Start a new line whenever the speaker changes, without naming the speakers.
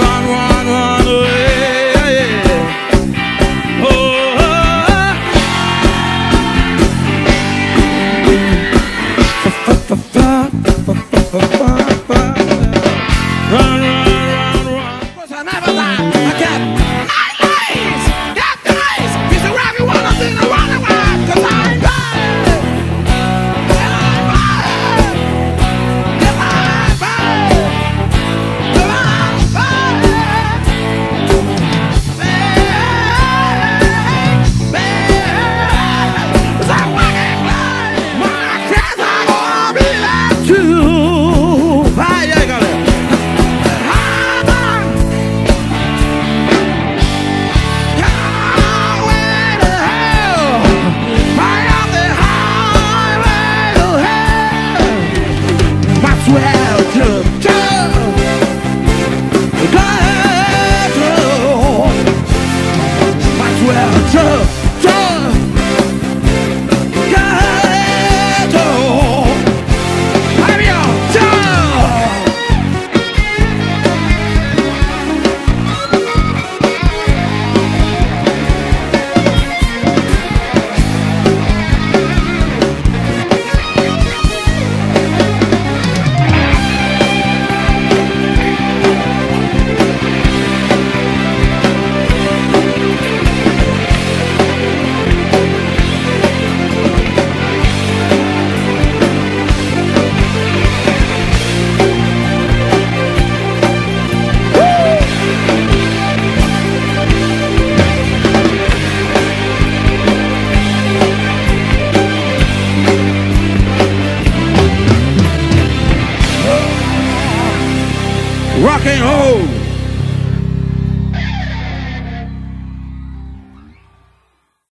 run away. Run, run, run.
Cause I never lie. I got eyes. Got eyes. Piece of rock you wanna see the run away. Cause I'm bad. And I'm bad. And I'm bad. And I'm bad. Bad. Bad. Cause I'm walking blind. My kids are gonna be there too.
Ah, yeah, got it. Rock and roll.